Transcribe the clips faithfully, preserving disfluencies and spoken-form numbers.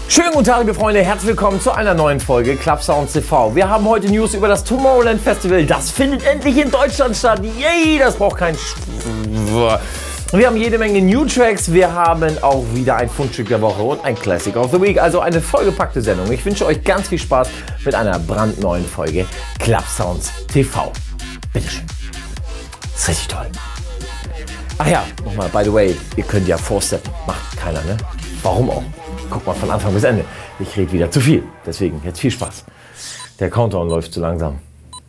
Schönen guten Tag, liebe Freunde, herzlich willkommen zu einer neuen Folge Clubsounds T V. Wir haben heute News über das Tomorrowland Festival. Das findet endlich in Deutschland statt. Yay, das braucht kein Sch... Wir haben jede Menge New Tracks. Wir haben auch wieder ein Fundstück der Woche und ein Classic of the Week. Also eine vollgepackte Sendung. Ich wünsche euch ganz viel Spaß mit einer brandneuen Folge Clubsounds T V. Bitteschön. Das ist richtig toll. Ach ja, nochmal, by the way, ihr könnt ja vorsteppen. Macht keiner, ne? Warum auch? Guck mal von Anfang bis Ende. Ich rede wieder zu viel. Deswegen jetzt viel Spaß. Der Countdown läuft zu langsam.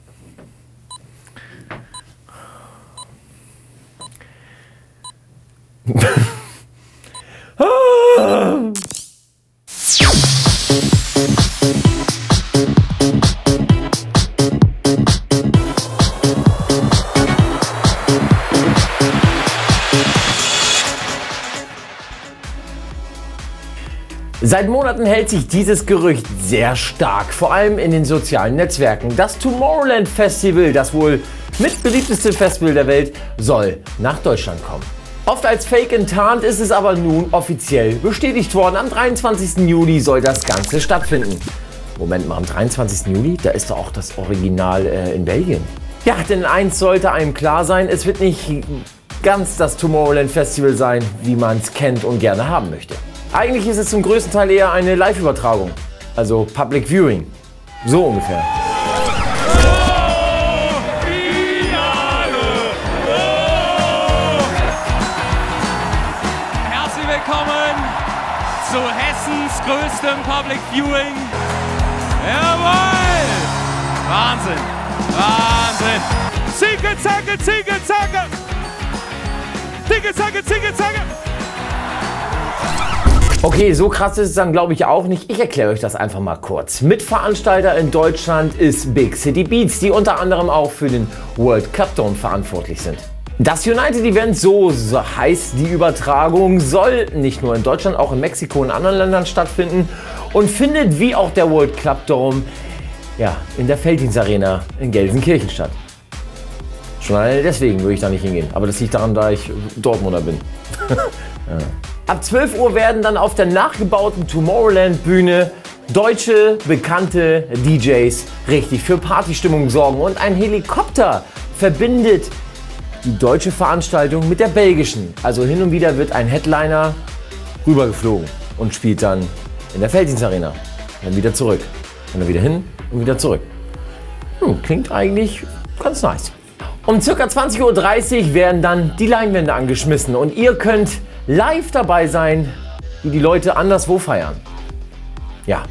Seit Monaten hält sich dieses Gerücht sehr stark, vor allem in den sozialen Netzwerken. Das Tomorrowland Festival, das wohl mitbeliebteste Festival der Welt, soll nach Deutschland kommen. Oft als Fake enttarnt, ist es aber nun offiziell bestätigt worden. Am dreiundzwanzigsten Juli soll das Ganze stattfinden. Moment mal, am dreiundzwanzigsten Juli? Da ist doch auch das Original äh, in Belgien. Ja, denn eins sollte einem klar sein, es wird nicht ganz das Tomorrowland Festival sein, wie man es kennt und gerne haben möchte. Eigentlich ist es zum größten Teil eher eine Live-Übertragung, also Public Viewing, so ungefähr. Herzlich willkommen zu Hessens größtem Public Viewing. Jawohl! Wahnsinn! Wahnsinn! Zicke, zacke, zicke, zacke! Zicke, zacke, zicke, zacke! Okay, so krass ist es dann glaube ich auch nicht. Ich erkläre euch das einfach mal kurz. Mitveranstalter in Deutschland ist Big City Beats, die unter anderem auch für den World Cup Dome verantwortlich sind. Das United Event, so heißt die Übertragung, soll nicht nur in Deutschland, auch in Mexiko und anderen Ländern stattfinden und findet wie auch der World Cup Dome ja, in der Felddienst-Arena in Gelsenkirchen statt. Schon alleine deswegen würde ich da nicht hingehen, aber das liegt daran, da ich Dortmunder bin. Ja. Ab zwölf Uhr werden dann auf der nachgebauten Tomorrowland-Bühne deutsche, bekannte D Js richtig für Partystimmung sorgen. Und ein Helikopter verbindet die deutsche Veranstaltung mit der belgischen. Also hin und wieder wird ein Headliner rübergeflogen und spielt dann in der Felddienst-Arena. Dann wieder zurück. Und dann wieder hin und wieder zurück. Hm, klingt eigentlich ganz nice. Um ca. zwanzig Uhr dreißig werden dann die Leinwände angeschmissen und ihr könnt live dabei sein, wie die Leute anderswo feiern. Ja.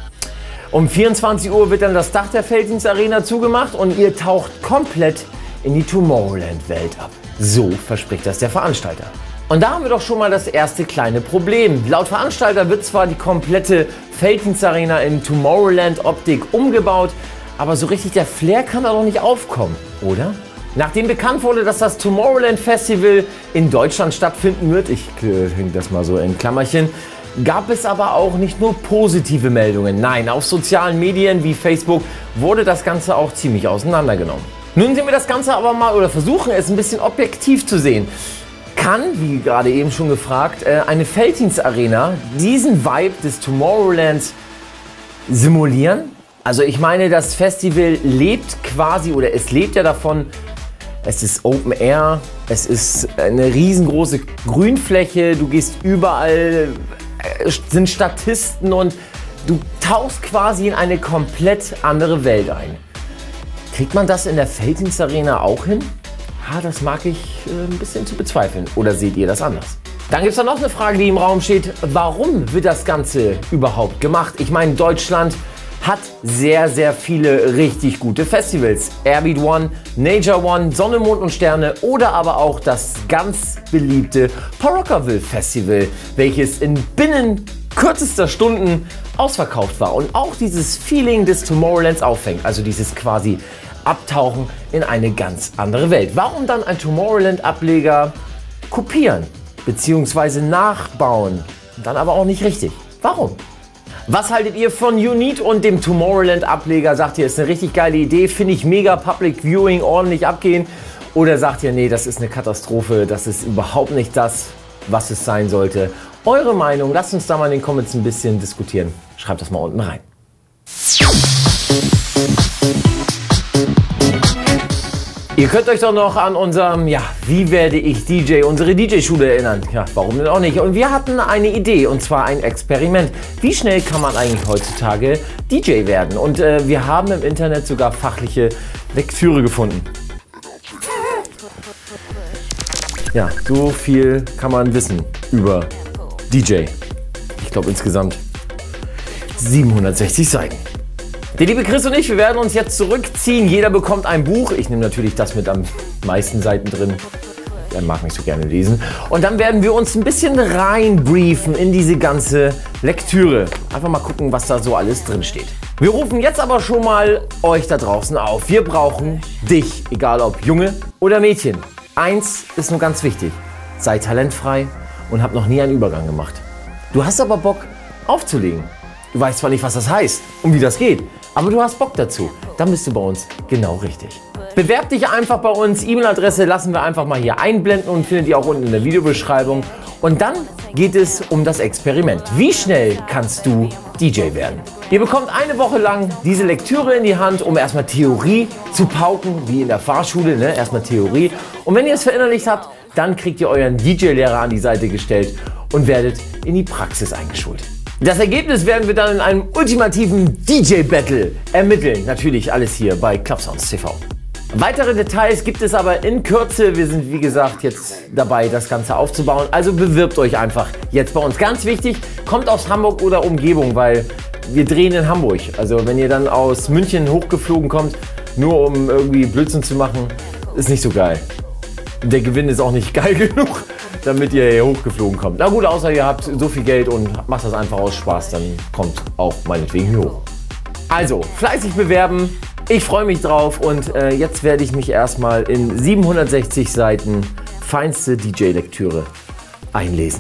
Um vierundzwanzig Uhr wird dann das Dach der Felddienst-Arena zugemacht und ihr taucht komplett in die Tomorrowland-Welt ab. So verspricht das der Veranstalter. Und da haben wir doch schon mal das erste kleine Problem. Laut Veranstalter wird zwar die komplette Felddienst-Arena in Tomorrowland-Optik umgebaut, aber so richtig der Flair kann da doch nicht aufkommen, oder? Nachdem bekannt wurde, dass das Tomorrowland Festival in Deutschland stattfinden wird, ich hänge das mal so in Klammerchen, gab es aber auch nicht nur positive Meldungen. Nein, auf sozialen Medien wie Facebook wurde das Ganze auch ziemlich auseinandergenommen. Nun sehen wir das Ganze aber mal oder versuchen es ein bisschen objektiv zu sehen. Kann, wie gerade eben schon gefragt, eine Felddienst-Arena diesen Vibe des Tomorrowlands simulieren? Also ich meine, das Festival lebt quasi oder es lebt ja davon, es ist Open Air, es ist eine riesengroße Grünfläche, du gehst überall, sind Statisten und du tauchst quasi in eine komplett andere Welt ein. Kriegt man das in der Felddienst-Arena auch hin? Ha, das mag ich äh, ein bisschen zu bezweifeln. Oder seht ihr das anders? Dann gibt es da noch eine Frage, die im Raum steht. Warum wird das Ganze überhaupt gemacht? Ich meine, Deutschland hat sehr, sehr viele richtig gute Festivals. Airbeat One, Nature One, Sonne, Mond und Sterne oder aber auch das ganz beliebte Porockerville Festival, welches in binnen kürzester Stunden ausverkauft war und auch dieses Feeling des Tomorrowlands auffängt, also dieses quasi Abtauchen in eine ganz andere Welt. Warum dann ein Tomorrowland-Ableger kopieren bzw. nachbauen, dann aber auch nicht richtig? Warum? Was haltet ihr von Unit und dem Tomorrowland-Ableger? Sagt ihr, ist eine richtig geile Idee, finde ich mega, Public Viewing ordentlich abgehen? Oder sagt ihr, nee, das ist eine Katastrophe, das ist überhaupt nicht das, was es sein sollte Eure Meinung, lasst uns da mal in den Comments ein bisschen diskutieren. Schreibt das mal unten rein. Ihr könnt euch doch noch an unserem, ja, wie werde ich D J, unsere D J-Schule erinnern. Ja, warum denn auch nicht? Und wir hatten eine Idee, und zwar ein Experiment. Wie schnell kann man eigentlich heutzutage D J werden? Und äh, wir haben im Internet sogar fachliche Lektüre gefunden. Ja, so viel kann man wissen über D J. Ich glaube insgesamt siebenhundertsechzig Seiten. Der liebe Chris und ich, wir werden uns jetzt zurückziehen. Jeder bekommt ein Buch. Ich nehme natürlich das mit am meisten Seiten drin. Er mag nicht so gerne lesen. Und dann werden wir uns ein bisschen reinbriefen in diese ganze Lektüre. Einfach mal gucken, was da so alles drin steht. Wir rufen jetzt aber schon mal euch da draußen auf. Wir brauchen dich, egal ob Junge oder Mädchen. Eins ist nur ganz wichtig. Sei talentfrei und hab noch nie einen Übergang gemacht. Du hast aber Bock aufzulegen. Du weißt zwar nicht, was das heißt und wie das geht, aber du hast Bock dazu. Dann bist du bei uns genau richtig. Bewerb dich einfach bei uns. E-Mail-Adresse lassen wir einfach mal hier einblenden und findet ihr auch unten in der Videobeschreibung. Und dann geht es um das Experiment. Wie schnell kannst du D J werden? Ihr bekommt eine Woche lang diese Lektüre in die Hand, um erstmal Theorie zu pauken, wie in der Fahrschule, ne? Erstmal Theorie. Und wenn ihr es verinnerlicht habt, dann kriegt ihr euren D J-Lehrer an die Seite gestellt und werdet in die Praxis eingeschult. Das Ergebnis werden wir dann in einem ultimativen D J-Battle ermitteln. Natürlich alles hier bei Clubsounds T V. Weitere Details gibt es aber in Kürze. Wir sind wie gesagt jetzt dabei, das Ganze aufzubauen. Also bewirbt euch einfach jetzt bei uns. Ganz wichtig, kommt aus Hamburg oder Umgebung, weil wir drehen in Hamburg. Also wenn ihr dann aus München hochgeflogen kommt, nur um irgendwie Blödsinn zu machen, ist nicht so geil. Der Gewinn ist auch nicht geil genug, damit ihr hier hochgeflogen kommt. Na gut, außer ihr habt so viel Geld und macht das einfach aus Spaß, dann kommt auch meinetwegen hier hoch. Also, fleißig bewerben, ich freue mich drauf und äh, jetzt werde ich mich erstmal in siebenhundertsechzig Seiten feinste D J-Lektüre einlesen.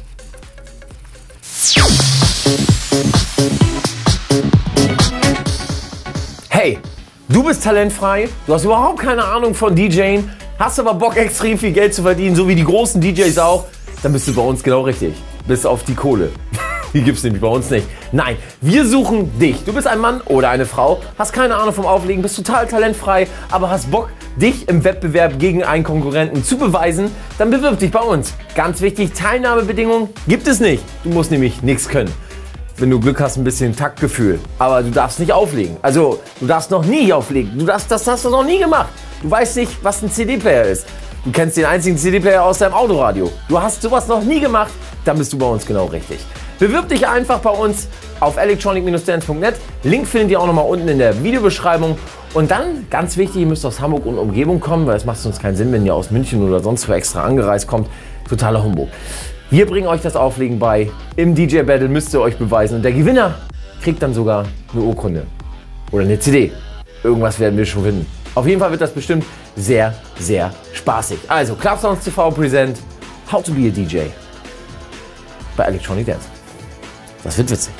Hey, du bist talentfrei, du hast überhaupt keine Ahnung von DJing, hast aber Bock, extrem viel Geld zu verdienen, so wie die großen D Js auch, dann bist du bei uns genau richtig. Bis auf die Kohle. Die gibt es nämlich bei uns nicht. Nein, wir suchen dich. Du bist ein Mann oder eine Frau, hast keine Ahnung vom Auflegen, bist total talentfrei, aber hast Bock, dich im Wettbewerb gegen einen Konkurrenten zu beweisen, dann bewirb dich bei uns. Ganz wichtig, Teilnahmebedingungen gibt es nicht. Du musst nämlich nichts können. Wenn du Glück hast, ein bisschen Taktgefühl. Aber du darfst nicht auflegen. Also, du darfst noch nie auflegen. Du darfst, das hast du noch nie gemacht. Du weißt nicht, was ein C D-Player ist. Du kennst den einzigen C D-Player aus deinem Autoradio. Du hast sowas noch nie gemacht, dann bist du bei uns genau richtig. Bewirb dich einfach bei uns auf electronic dash dance punkt net. Link findet ihr auch nochmal unten in der Videobeschreibung. Und dann, ganz wichtig, ihr müsst aus Hamburg und Umgebung kommen, weil es macht uns keinen Sinn, wenn ihr aus München oder sonst wo extra angereist kommt. Totaler Humbug. Wir bringen euch das Auflegen bei. Im D J-Battle müsst ihr euch beweisen. Und der Gewinner kriegt dann sogar eine Urkunde. Oder eine C D. Irgendwas werden wir schon finden. Auf jeden Fall wird das bestimmt sehr, sehr spaßig. Also, Clubsounds T V present How to be a D J bei Electronic Dance. Das wird witzig.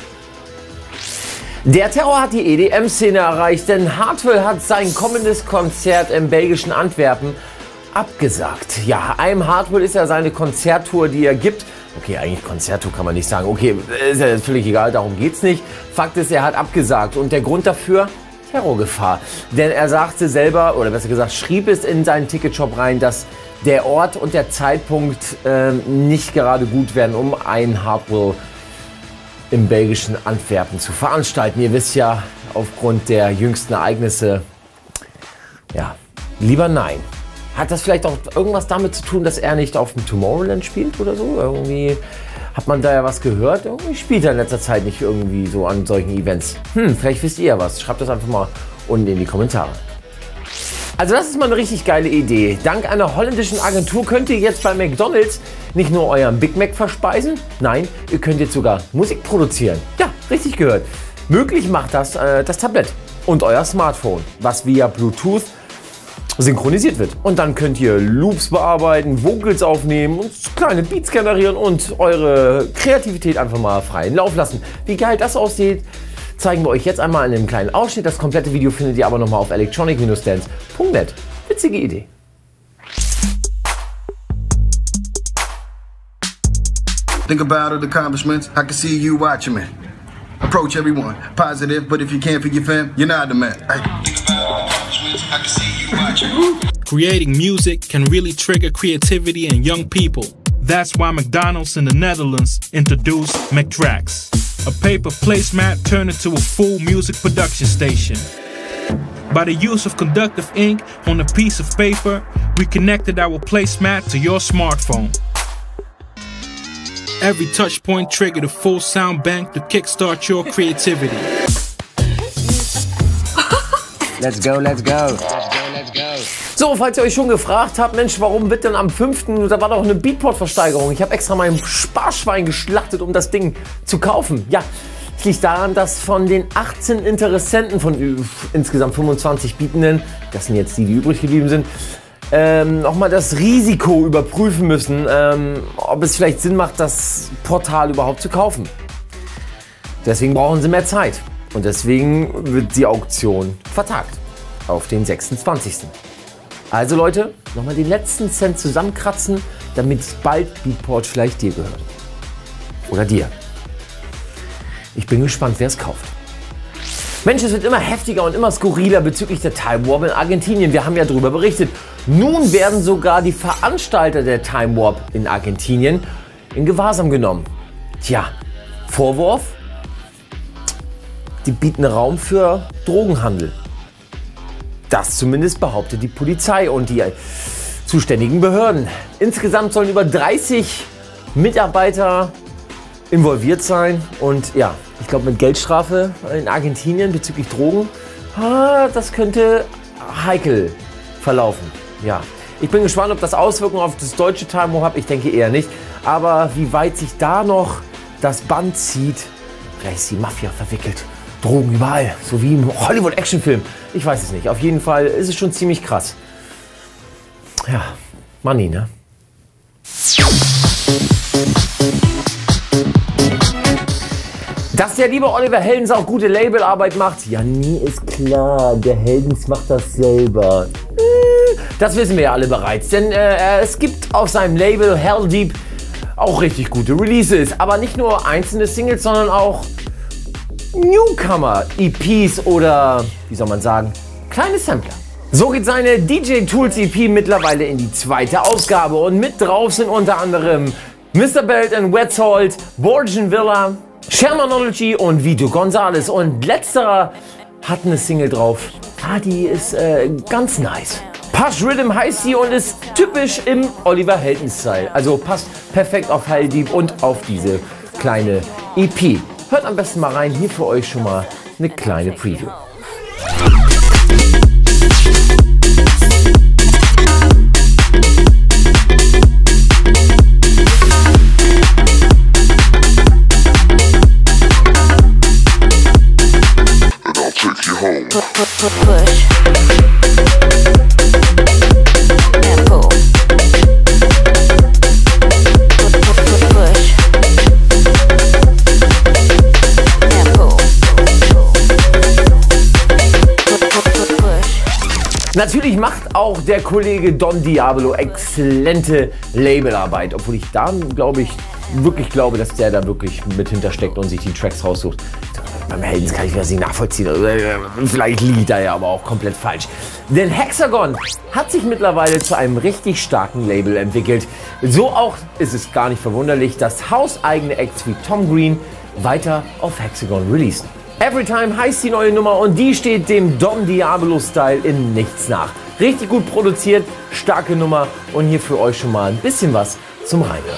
Der Terror hat die E D M-Szene erreicht, denn Hardwell hat sein kommendes Konzert im belgischen Antwerpen abgesagt. Ja, einem Hardwell ist ja seine Konzerttour, die er gibt. Okay, eigentlich Konzerttour kann man nicht sagen. Okay, ist ja völlig egal, darum geht's nicht. Fakt ist, er hat abgesagt und der Grund dafür? Terrorgefahr. Denn er sagte selber, oder besser gesagt, schrieb es in seinen Ticketshop rein, dass der Ort und der Zeitpunkt äh, nicht gerade gut werden, um ein Hardwell im belgischen Antwerpen zu veranstalten. Ihr wisst ja, aufgrund der jüngsten Ereignisse, ja, lieber nein. Hat das vielleicht auch irgendwas damit zu tun, dass er nicht auf dem Tomorrowland spielt oder so? Irgendwie hat man da ja was gehört. Irgendwie spielt er in letzter Zeit nicht irgendwie so an solchen Events. Hm, vielleicht wisst ihr ja was. Schreibt das einfach mal unten in die Kommentare. Also das ist mal eine richtig geile Idee. Dank einer holländischen Agentur könnt ihr jetzt bei McDonald's nicht nur euren Big Mac verspeisen, nein, ihr könnt jetzt sogar Musik produzieren. Ja, richtig gehört. Möglich macht das äh, das Tablet und euer Smartphone, was via Bluetooth synchronisiert wird. Und dann könnt ihr Loops bearbeiten, Vocals aufnehmen und kleine Beats generieren und eure Kreativität einfach mal freien Lauf lassen. Wie geil das aussieht, zeigen wir euch jetzt einmal in einem kleinen Ausschnitt. Das komplette Video findet ihr aber nochmal auf electronic dash dance punkt net. Witzige Idee. Think about all the accomplishments. I can see you watching me. Approach everyone positive, but if you can't feed your fam, you're not the man. Hey. Think about all the accomplishments. I can see you watching me. Creating music can really trigger creativity in young people. That's why McDonald's in the Netherlands introduced McTracks, a paper placemat turned into a full music production station. By the use of conductive ink on a piece of paper, we connected our placemat to your smartphone. Every touch point triggered a full sound bank to kickstart your creativity. Let's go, let's go. Let's go, let's go. So, falls ihr euch schon gefragt habt, Mensch, warum wird denn am fünften da war doch eine Beatport-Versteigerung. Ich habe extra mein Sparschwein geschlachtet, um das Ding zu kaufen. Ja, es liegt daran, dass von den achtzehn Interessenten von insgesamt fünfundzwanzig Bietenden, das sind jetzt die, die übrig geblieben sind, ähm, nochmal das Risiko überprüfen müssen, ähm, ob es vielleicht Sinn macht, das Portal überhaupt zu kaufen. Deswegen brauchen sie mehr Zeit und deswegen wird die Auktion vertagt auf den sechsundzwanzigsten Also Leute, nochmal den letzten Cent zusammenkratzen, damit bald Beatport vielleicht dir gehört. Oder dir. Ich bin gespannt, wer es kauft. Mensch, es wird immer heftiger und immer skurriler bezüglich der Time Warp in Argentinien. Wir haben ja darüber berichtet. Nun werden sogar die Veranstalter der Time Warp in Argentinien in Gewahrsam genommen. Tja, Vorwurf? Die bieten Raum für Drogenhandel. Das zumindest behauptet die Polizei und die zuständigen Behörden. Insgesamt sollen über dreißig Mitarbeiter involviert sein und ja, ich glaube mit Geldstrafe in Argentinien bezüglich Drogen, ah, das könnte heikel verlaufen. Ja, ich bin gespannt, ob das Auswirkungen auf das deutsche Time Warp hat. Ich denke eher nicht. Aber wie weit sich da noch das Band zieht, vielleicht ist die Mafia verwickelt. Drogen überall, so wie im Hollywood-Actionfilm. Ich weiß es nicht. Auf jeden Fall ist es schon ziemlich krass. Ja, Money, ne? Dass der liebe Oliver Heldens auch gute Labelarbeit macht, ja, nie ist klar. Der Heldens macht das selber. Das wissen wir ja alle bereits, denn äh, es gibt auf seinem Label Heldeep auch richtig gute Releases. Aber nicht nur einzelne Singles, sondern auch Newcomer-E Ps oder, wie soll man sagen, kleine Sampler. So geht seine D J Tools E P mittlerweile in die zweite Ausgabe und mit drauf sind unter anderem Mister Belt and Wet Salt, Borgen Villa, Shermanology und Vito Gonzalez und letzterer hat eine Single drauf. Ah, die ist äh, ganz nice. Push Rhythm heißt sie und ist typisch im Oliver Heldens-Style. Also passt perfekt auf Heldeep und auf diese kleine E P. Hört am besten mal rein, hier für euch schon mal eine kleine Preview. Push. And pull. Push. And pull. Natürlich macht auch der Kollege Don Diablo exzellente Labelarbeit, obwohl ich da, glaube ich, wirklich glaube, dass der da wirklich mit hintersteckt und sich die Tracks raussucht. Beim Heldens kann ich das nicht nachvollziehen. Vielleicht liegt er ja aber auch komplett falsch. Denn Hexagon hat sich mittlerweile zu einem richtig starken Label entwickelt. So auch ist es gar nicht verwunderlich, dass hauseigene Acts wie Tom Green weiter auf Hexagon releasen. Everytime heißt die neue Nummer und die steht dem Don Diablo-Style in nichts nach. Richtig gut produziert, starke Nummer und hier für euch schon mal ein bisschen was zum Reinhören.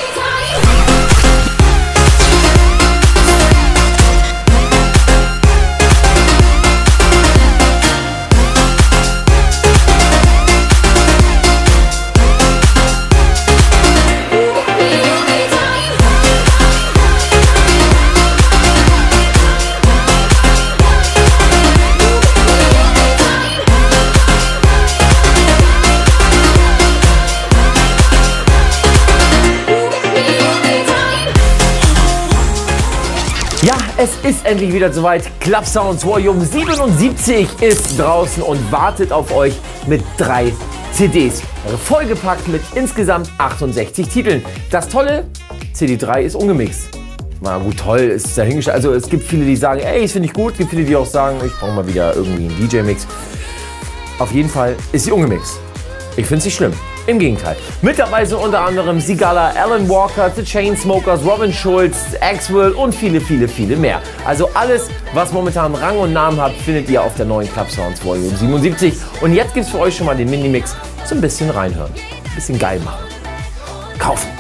Ja, es ist endlich wieder soweit. Club Sounds Volume siebenundsiebzig ist draußen und wartet auf euch mit drei C Ds. Vollgepackt mit insgesamt achtundsechzig Titeln. Das Tolle, C D drei ist ungemixt. Na gut, toll, ist dahingestellt. Also es gibt viele, die sagen, ey, das finde ich gut. Es gibt viele, die auch sagen, ich brauche mal wieder irgendwie einen D J-Mix. Auf jeden Fall ist sie ungemixt. Ich finde es nicht schlimm. Im Gegenteil. Mit dabei sind unter anderem Sigala, Alan Walker, The Chainsmokers, Robin Schulz, Axwell und viele, viele, viele mehr. Also alles, was momentan Rang und Namen hat, findet ihr auf der neuen Club Sounds Volume siebenundsiebzig. Und jetzt gibt es für euch schon mal den Minimix so ein bisschen reinhören. Ein bisschen geil machen. Kaufen.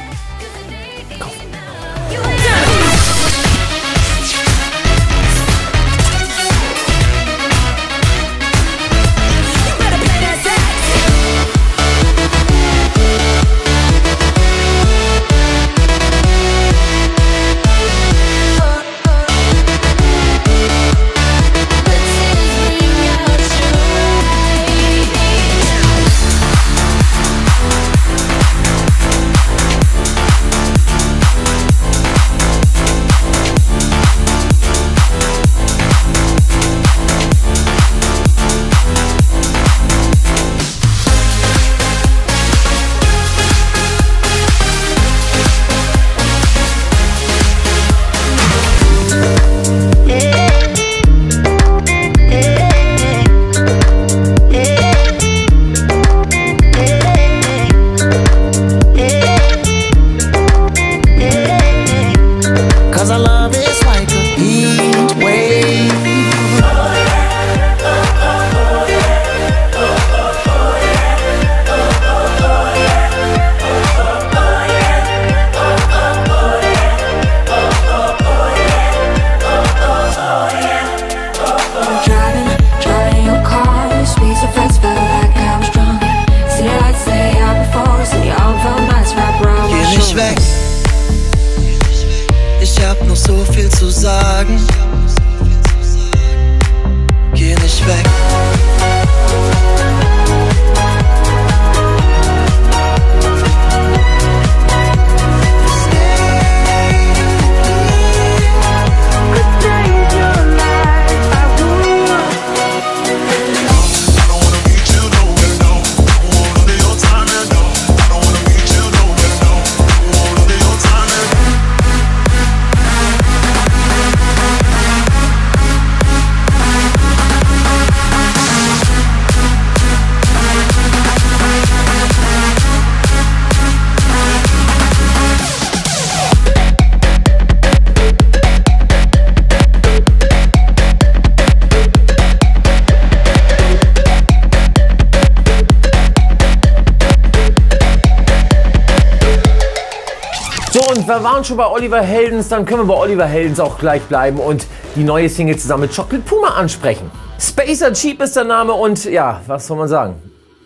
Wir waren schon bei Oliver Heldens, dann können wir bei Oliver Heldens auch gleich bleiben und die neue Single zusammen mit Chocolate Puma ansprechen. Spacer Cheap ist der Name und ja, was soll man sagen?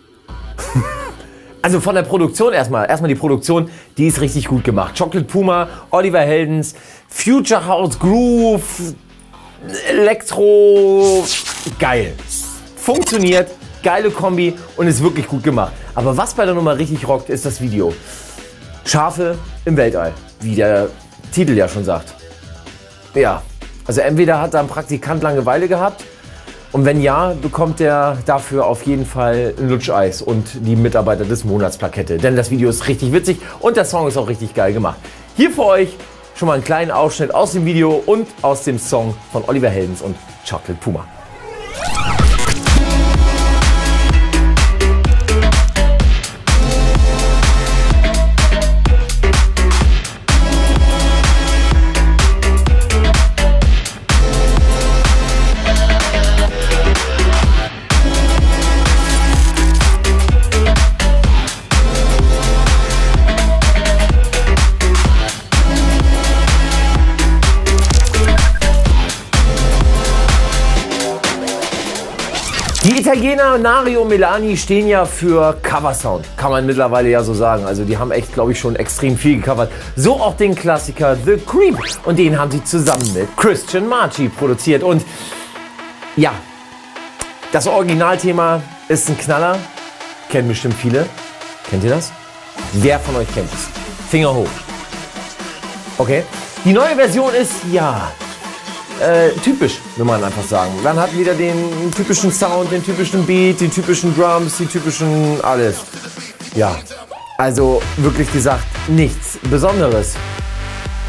Also von der Produktion erstmal, erstmal die Produktion, die ist richtig gut gemacht. Chocolate Puma, Oliver Heldens, Future House Groove, Elektro, geil. Funktioniert, geile Kombi und ist wirklich gut gemacht. Aber was bei der Nummer richtig rockt, ist das Video. Schafe im Weltall, wie der Titel ja schon sagt. Ja, also entweder hat da ein Praktikant Langeweile gehabt und wenn ja, bekommt er dafür auf jeden Fall ein Lutscheis und die Mitarbeiter des Monats Plakette. Denn das Video ist richtig witzig und der Song ist auch richtig geil gemacht. Hier für euch schon mal einen kleinen Ausschnitt aus dem Video und aus dem Song von Oliver Heldens und Chocolate Puma. Die Italiener Nario Melani stehen ja für Coversound, kann man mittlerweile ja so sagen. Also die haben echt, glaube ich, schon extrem viel gecovert. So auch den Klassiker The Creep und den haben sie zusammen mit Christian Marchi produziert. Und ja, das Originalthema ist ein Knaller, kennen bestimmt viele. Kennt ihr das? Wer von euch kennt es? Finger hoch. Okay, die neue Version ist, ja, Äh, typisch, will man einfach sagen. Man hat wieder den typischen Sound, den typischen Beat, die typischen Drums, die typischen alles. Ja, also wirklich gesagt, nichts Besonderes.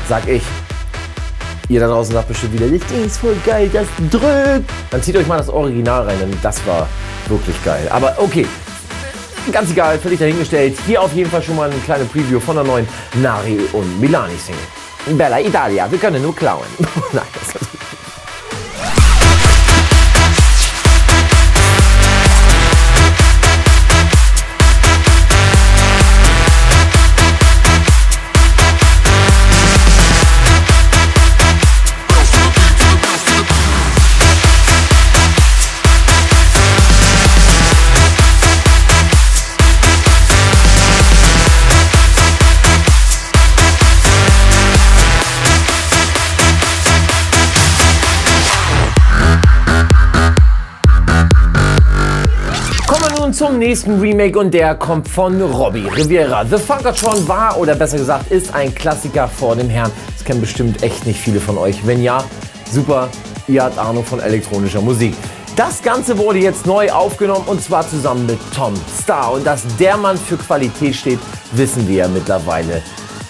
sag ich. Ihr da draußen sagt bestimmt wieder, das Ding ist voll geil, das drückt. Dann zieht euch mal das Original rein, denn das war wirklich geil. Aber okay, ganz egal, völlig dahingestellt. Hier auf jeden Fall schon mal eine kleine Preview von der neuen Nari und Milani Single. Bella Italia, wir können nur klauen. Nein, das ist zum nächsten Remake und der kommt von Robbie Rivera. The Funkatron war, oder besser gesagt, ist ein Klassiker vor dem Herrn. Das kennen bestimmt echt nicht viele von euch. Wenn ja, super, ihr habt Ahnung von elektronischer Musik. Das Ganze wurde jetzt neu aufgenommen und zwar zusammen mit Tom Starr. Und dass der Mann für Qualität steht, wissen wir ja mittlerweile.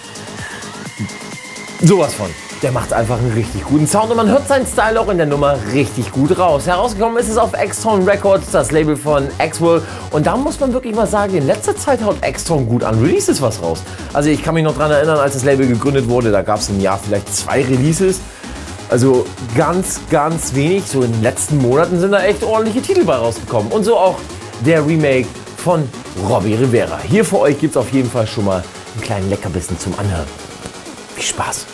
Sowas von. Der macht einfach einen richtig guten Sound und man hört seinen Style auch in der Nummer richtig gut raus. Herausgekommen ist es auf X-Tone Records, das Label von Axwell. Und da muss man wirklich mal sagen, in letzter Zeit haut X-Tone gut an Releases was raus. Also ich kann mich noch daran erinnern, als das Label gegründet wurde, da gab es im Jahr vielleicht zwei Releases. Also ganz, ganz wenig. So in den letzten Monaten sind da echt ordentliche Titel bei rausgekommen. Und so auch der Remake von Robbie Rivera. Hier für euch gibt es auf jeden Fall schon mal einen kleinen Leckerbissen zum Anhören. Viel Spaß!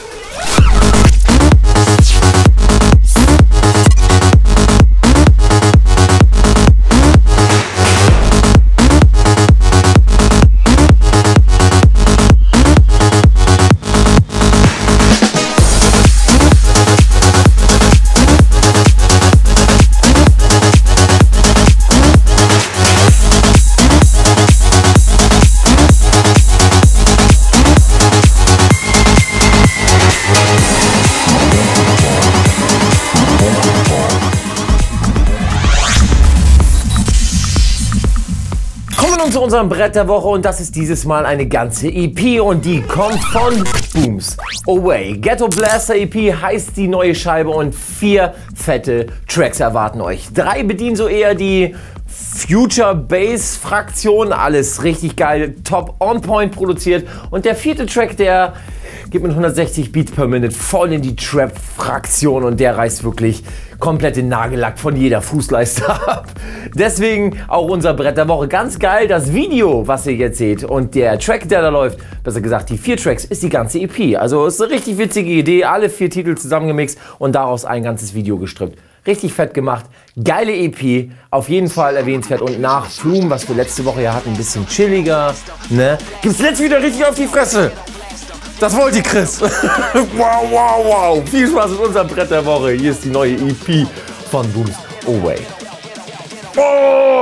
Zu unserem Brett der Woche und das ist dieses Mal eine ganze E P und die kommt von Booms Away. Ghetto Blaster E P heißt die neue Scheibe und vier fette Tracks erwarten euch. Drei bedienen so eher die Future Bass Fraktion, alles richtig geil, top on point produziert und der vierte Track, der geht mit hundertsechzig Beats per Minute voll in die Trap Fraktion und der reißt wirklich komplett den Nagellack von jeder Fußleiste ab. Deswegen auch unser Brett der Woche. Ganz geil, das Video, was ihr jetzt seht und der Track, der da läuft, besser gesagt die vier Tracks, ist die ganze E P. Also ist eine richtig witzige Idee, alle vier Titel zusammengemixt und daraus ein ganzes Video gestrippt. Richtig fett gemacht, geile E P, auf jeden Fall erwähnenswert und nach Flume, was wir letzte Woche ja hatten, ein bisschen chilliger, ne? Gibt's jetzt wieder richtig auf die Fresse. Das wollte ich, Chris. Wow, wow, wow. Viel Spaß mit unserem Brett der Woche. Hier ist die neue E P von Booms Away. Oh!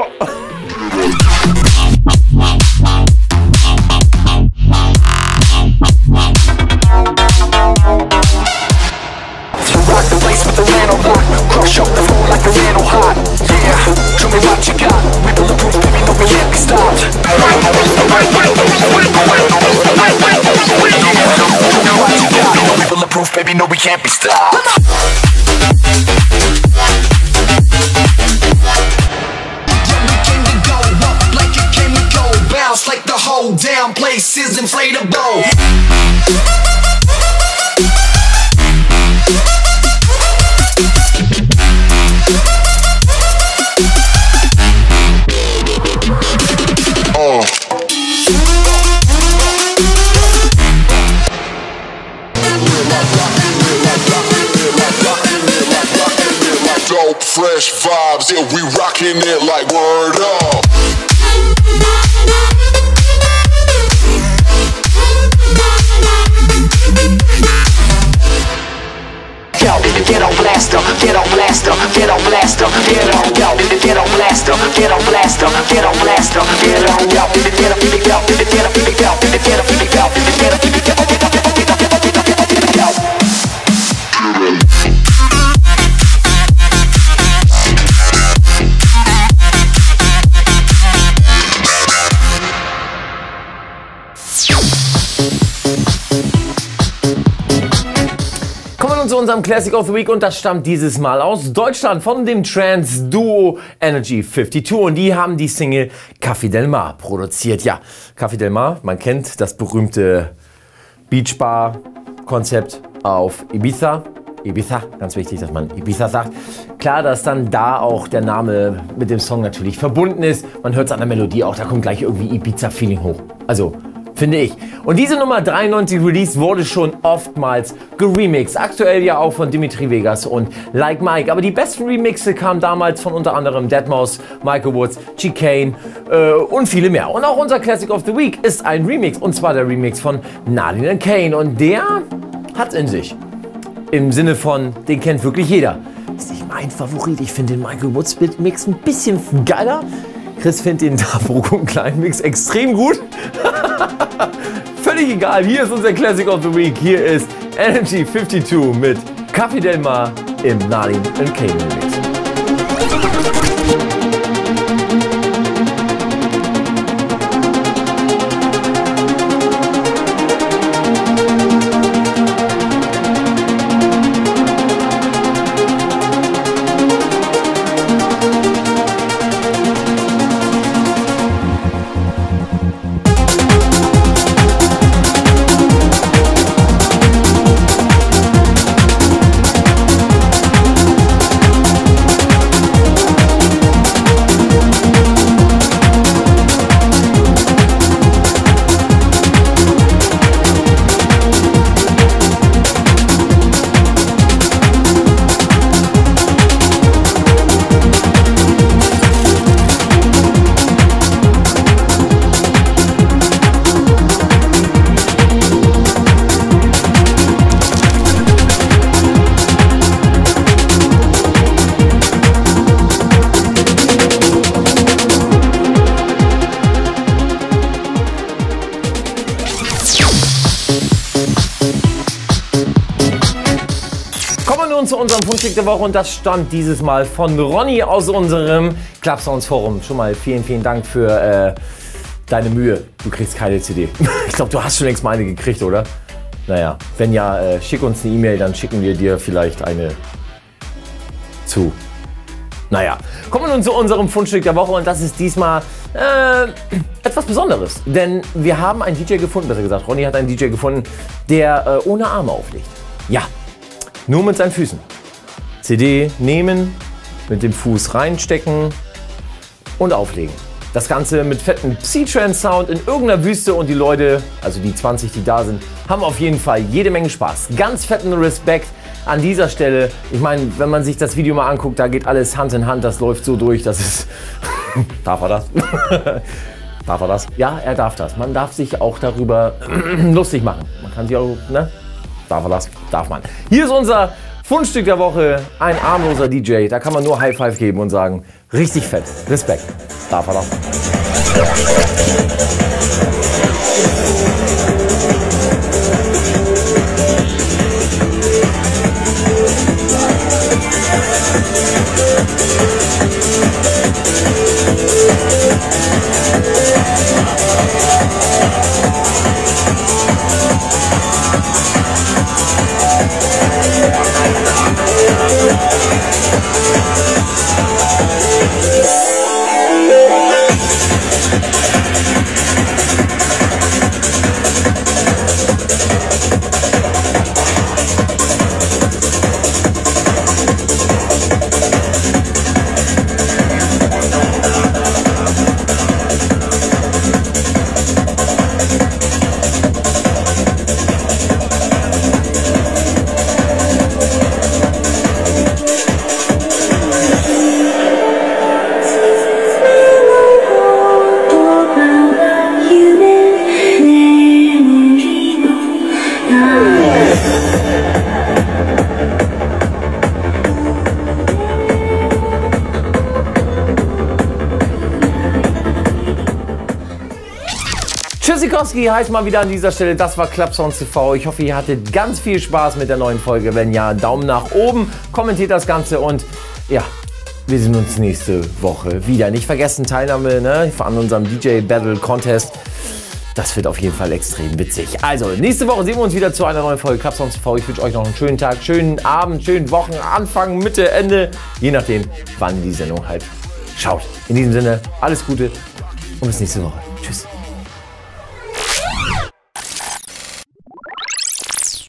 Baby, no, we can't be stopped. Bounce like the whole damn place is inflatable. Fresh vibes, yeah, we rockin' it like word up. Yo, get on blaster, get on blaster, get on blaster, get on, yo, get on blaster, get on blaster, get on blaster, get on, yo, get up, get up, get up, get up, get up, get up, get up, get up, get up, get up, get up, get up. We'll be right back. zu unserem Classic of the Week und das stammt dieses Mal aus Deutschland von dem Trance-Duo Energy zweiundfünfzig und die haben die Single Café Del Mar produziert. Ja, Café Del Mar, man kennt das berühmte Beachbar-Konzept auf Ibiza. Ibiza, ganz wichtig, dass man Ibiza sagt. Klar, dass dann da auch der Name mit dem Song natürlich verbunden ist. Man hört es an der Melodie auch, da kommt gleich irgendwie Ibiza-Feeling hoch. Also, finde ich. Und diese Nummer dreiundneunzig Release wurde schon oftmals geremixed. Aktuell ja auch von Dimitri Vegas und Like Mike. Aber die besten Remixe kamen damals von unter anderem deadmau five, Michael Woods, Chicane äh, und viele mehr. Und auch unser Classic of the Week ist ein Remix. Und zwar der Remix von Nadine and Kane. Und der hat's in sich. Im Sinne von, den kennt wirklich jeder. Ist nicht mein Favorit. Ich finde den Michael Woods Mix ein bisschen geiler. Chris findet den Davrook und Klein Mix extrem gut. Völlig egal. Hier ist unser Classic of the Week. Hier ist Energy zweiundfünfzig mit Café Del Mar im Nadine and Kane Remix. Zu unserem Fundstück der Woche und das stammt dieses Mal von Ronny aus unserem Clubsounds Forum. Schon mal vielen, vielen Dank für äh, deine Mühe. Du kriegst keine C D. Ich glaube, du hast schon längst mal eine gekriegt, oder? Naja, wenn ja, äh, schick uns eine E-Mail, dann schicken wir dir vielleicht eine zu. Naja, kommen wir nun zu unserem Fundstück der Woche und das ist diesmal äh, etwas Besonderes. Denn wir haben einen D J gefunden, besser gesagt, Ronny hat einen D J gefunden, der äh, ohne Arme auflegt. Ja. Nur mit seinen Füßen. C D nehmen, mit dem Fuß reinstecken und auflegen. Das Ganze mit fetten Psytrance-Sound in irgendeiner Wüste und die Leute, also die zwanzig, die da sind, haben auf jeden Fall jede Menge Spaß. Ganz fetten Respekt an dieser Stelle. Ich meine, wenn man sich das Video mal anguckt, da geht alles Hand in Hand, das läuft so durch, das ist... Darf er das? Darf er das? Ja, er darf das. Man darf sich auch darüber lustig machen. Man kann sich auch, ne? Darf er das? Darf man. Hier ist unser Fundstück der Woche. Ein armloser D J. Da kann man nur High Five geben und sagen, richtig fett. Respekt. Darf er das? Tschüssikowski heißt mal wieder an dieser Stelle, das war Clubsounds T V. Ich hoffe, ihr hattet ganz viel Spaß mit der neuen Folge. Wenn ja, Daumen nach oben, kommentiert das Ganze und ja, wir sehen uns nächste Woche wieder. Nicht vergessen, Teilnahme ne, an unserem D J Battle Contest. Das wird auf jeden Fall extrem witzig. Also, nächste Woche sehen wir uns wieder zu einer neuen Folge Cup Sounds T V. Ich wünsche euch noch einen schönen Tag, schönen Abend, schönen Wochenanfang, Mitte, Ende. Je nachdem, wann die Sendung halt schaut. In diesem Sinne, alles Gute und bis nächste Woche. Tschüss.